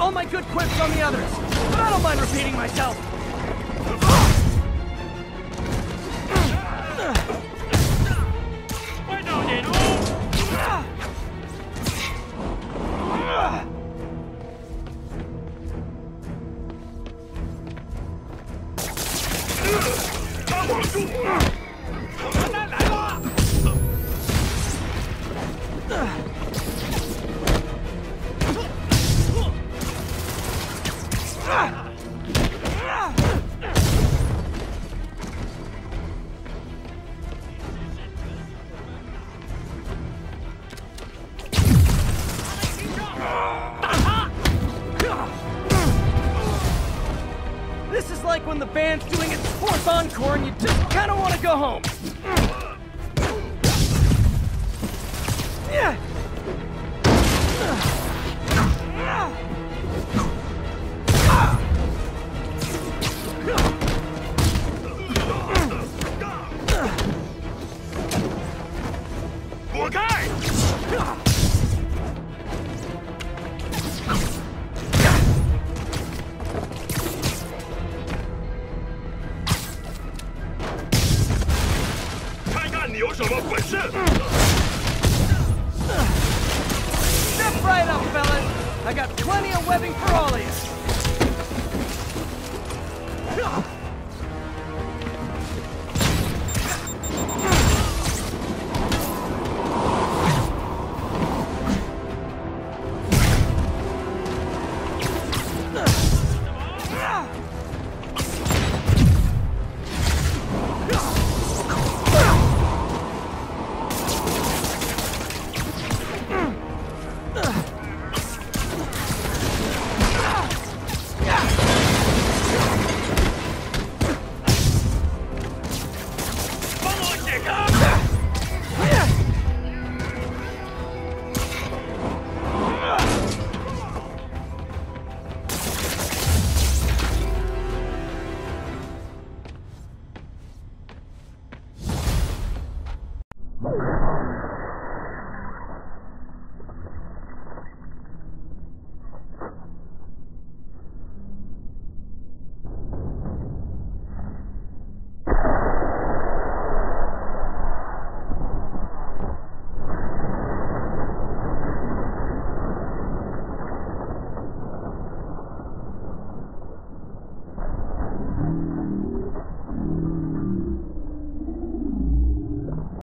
all my good quips on the others, but I don't mind repeating myself. This is like when the band's doing its fourth encore and you just kind of want to go home. Yeah. Step right up, fellas. I got plenty of webbing for all of you.